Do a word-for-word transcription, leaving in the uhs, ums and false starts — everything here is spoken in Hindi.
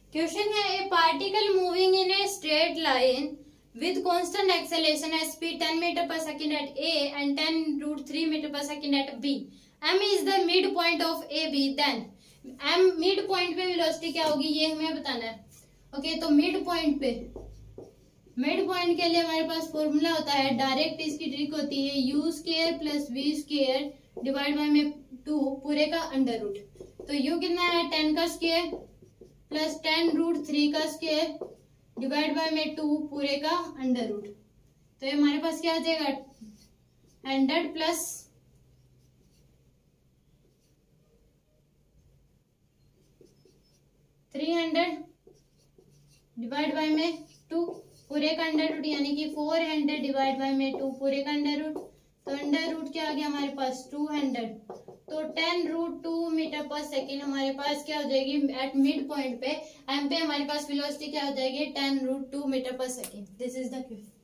क्वेश्चन है a particle moving in a straight line with constant acceleration at speed ten meter per second at A and ten root three meter per second at B. M is the midpoint of A B. Then M midpoint पे velocity क्या होगी ये हमें बताना है. ओके okay, तो midpoint पे midpoint के लिए हमारे पास फॉर्मूला होता है, डायरेक्ट इसकी ट्रिक होती है u square plus v square divide by में टू पूरे का अंडर रूट. तो u कितना है टेन का square plus ten root three का स्केयर डिवाइड बाय में टू पूरे का अंडर रूट. तो ये हमारे पास क्या आ जाएगा hundred plus three hundred divide by में टू पूरे का अंडर रूट, यानी कि फोर हंड्रेड डिवाइड बाय में टू पूरे का अंडर रूट. तो अंडर रूट क्या आ गया हमारे पास टू हंड्रेड. तो ten root two metre per second हमारे पास क्या हो जाएगी एट मिड पॉइंट पे एम पे हमारे पास वेलोसिटी क्या हो जाएगी ten root two metre per second. This is the question.